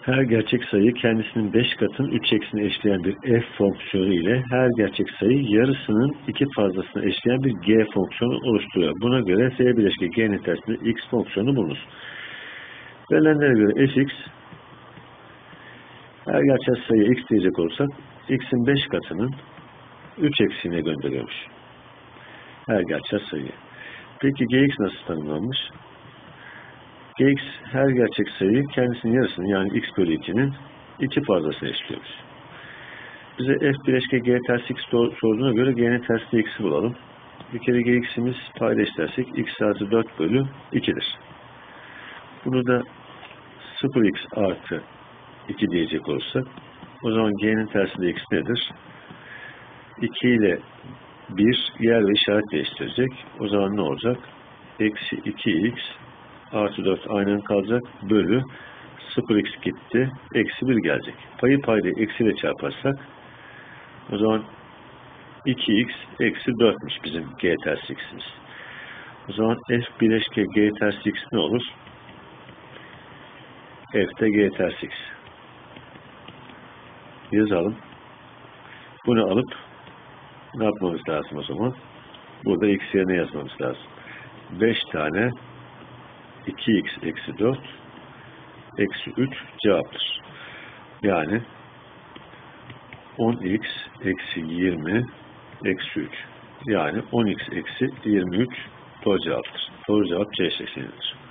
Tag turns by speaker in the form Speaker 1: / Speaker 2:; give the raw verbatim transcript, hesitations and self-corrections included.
Speaker 1: Her gerçek sayı kendisinin beş katının üç eksini eşleyen bir f fonksiyonu ile her gerçek sayı yarısının iki fazlasını eşleyen bir g fonksiyonu oluşturuyor. Buna göre f bileşke g'nin tersinde x fonksiyonu bulunuz. Verilenlere göre fx her gerçek sayıya x diyecek olursak x'in beş katının üç eksiğine gönderiyormuş. Her gerçek sayı. Peki gx nasıl tanımlanmış? Gx her gerçek sayı kendisinin yarısını yani x bölü iki'nin iki fazlasını eşliyormuş. Bize f bileşke g ters x sorduğuna göre g'nin tersinde x'i bulalım. Bir kere gx'imiz payda eşlersek x artı dört bölü iki'dir. Bunu da sıfır x artı iki diyecek olursak o zaman g'nin tersinde x nedir? iki ile bir yer ve işaret değiştirecek. O zaman ne olacak? Eksi iki x artı dört aynen kalacak. Bölü sıfır x gitti. Eksi bir gelecek. Payı payda eksiyle çarparsak o zaman iki x eksi dört'müş bizim g ters x'imiz. O zaman f bileşke g ters x ne olur? F'de g ters x. Yazalım. Bunu alıp ne yapmamız lazım o zaman? Burada x yerine yazmamız lazım. beş tane iki x eksi dört eksi üç cevaptır. Yani on x eksi yirmi eksi üç. Yani on x eksi yirmi üç doğru cevaptır. Doğru cevap C seçeneğidir.